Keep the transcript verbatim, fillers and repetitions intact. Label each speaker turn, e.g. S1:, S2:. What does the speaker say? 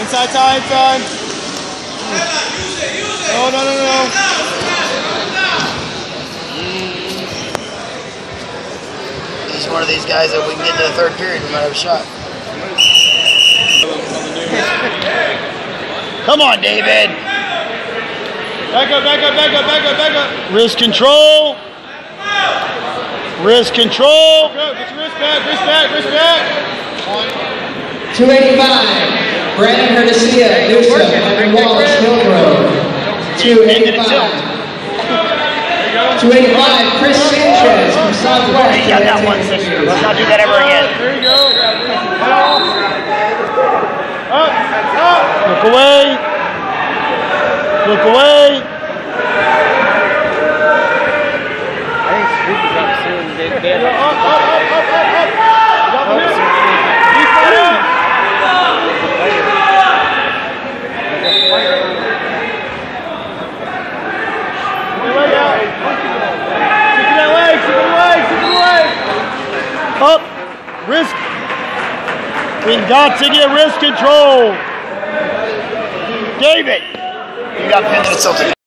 S1: Inside time, inside. No, no, no, no.
S2: He's one of these guys that we can get to the third period, we might have a shot. Come on, David.
S1: Back up, back up, back up, back up, back up. Wrist control. Wrist control. Go, get your wrist back, wrist back, wrist back.
S3: two eighty-five, Brandon Herdesia, Newsom, Hunter Wallace, Hillgrove. two eighty-five. two eighty-five, Chris Sanchez from Southwest.
S2: He got that one sister. Let's not do that ever again.
S1: There you go. Up, up. Look away. Look away.
S4: I think Scoop is up soon. They, they
S1: Up, up, up, up, up, up. Drop him. He's fine out. Get your leg out. Stick to that leg, stick to the leg, stick to the leg. Up. Wrist. We got to get wrist control.
S2: David! You got pinned in the Celtic.